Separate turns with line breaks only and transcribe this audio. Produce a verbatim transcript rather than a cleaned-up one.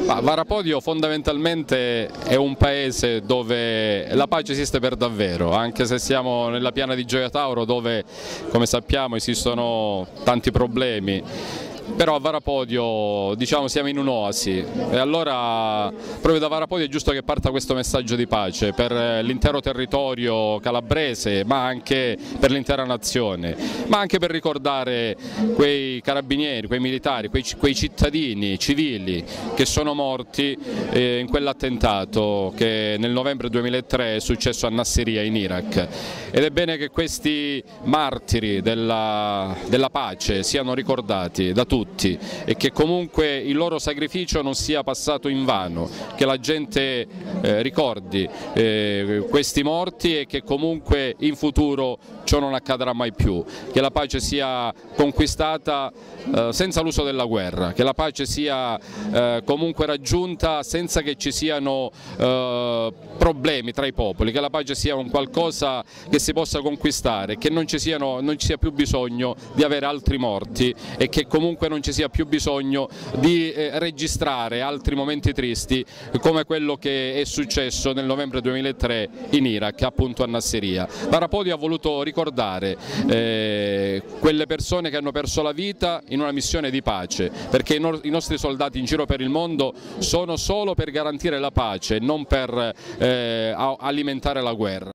Ma Varapodio fondamentalmente è un paese dove la pace esiste per davvero, anche se siamo nella piana di Gioia Tauro dove, come sappiamo, esistono tanti problemi. Però a Varapodio, diciamo, siamo in un'oasi e allora proprio da Varapodio è giusto che parta questo messaggio di pace per l'intero territorio calabrese, ma anche per l'intera nazione, ma anche per ricordare quei carabinieri, quei militari, quei, quei cittadini civili che sono morti eh, in quell'attentato che nel novembre duemilatré è successo a Nassiriya in Iraq. Ed è bene che questi martiri della, della pace siano ricordati da tutti tutti e che comunque il loro sacrificio non sia passato invano, che la gente eh, ricordi eh, questi morti e che comunque in futuro ciò non accadrà mai più, che la pace sia conquistata eh, senza l'uso della guerra, che la pace sia eh, comunque raggiunta senza che ci siano eh, problemi tra i popoli, che la pace sia un qualcosa che si possa conquistare, che non ci, siano, non ci sia più bisogno di avere altri morti e che comunque non ci sia più bisogno di eh, registrare altri momenti tristi come quello che è successo nel novembre duemilatré in Iraq, appunto a Nassiriya. Varapodio ha voluto ricordare eh, quelle persone che hanno perso la vita in una missione di pace, perché i, no i nostri soldati in giro per il mondo sono solo per garantire la pace, non per eh, alimentare la guerra.